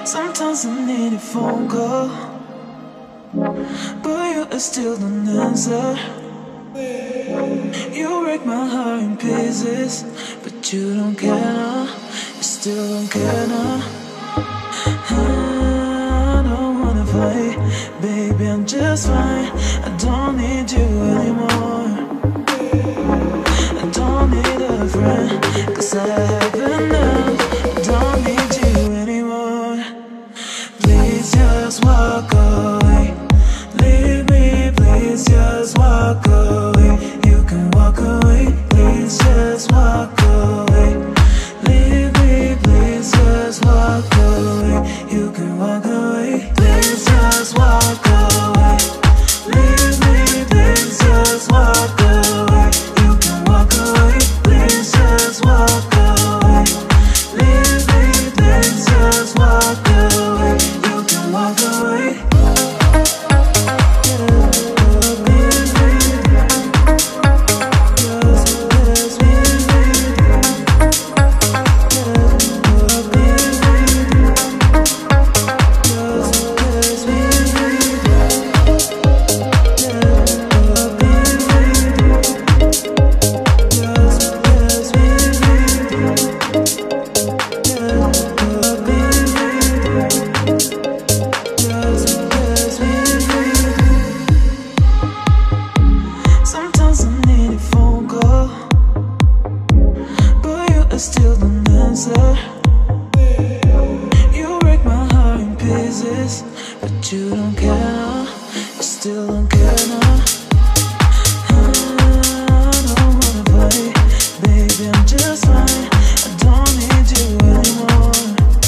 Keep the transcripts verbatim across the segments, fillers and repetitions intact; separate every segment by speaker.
Speaker 1: Sometimes I need a phone call, but you still don't answer. You break my heart in pieces, but you don't care now. You still don't care now. I don't wanna fight, baby, I'm just fine. I don't need you anymore. I don't need a friend, cause I have enough. I don't need you anymore. Please just walk away. Leave me, please just walk away. You can walk away, please just walk away. Leave me, please just walk away. You can walk away, please just walk away. Leave me, please just walk away. You can walk away, please just walk away. Leave me, please just walk away. You can walk away. Sometimes I need a phone call, but you still don't answer. You break my heart in pieces, but you don't care now. You still don't care now. I don't wanna fight, baby, I'm just fine. I don't need you anymore.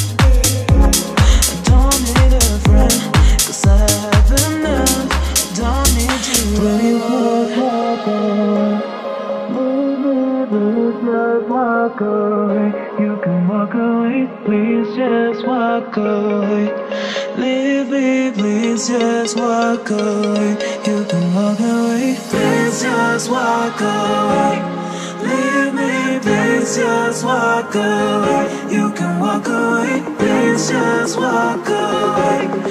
Speaker 1: I don't need a friend, cause I have enough. I don't need you anymore. Just walk away. You can walk away. Please just walk away. Leave me, please just walk away. You can walk away. Please just walk away. Leave me, please just walk away. You can walk away. Please just walk away.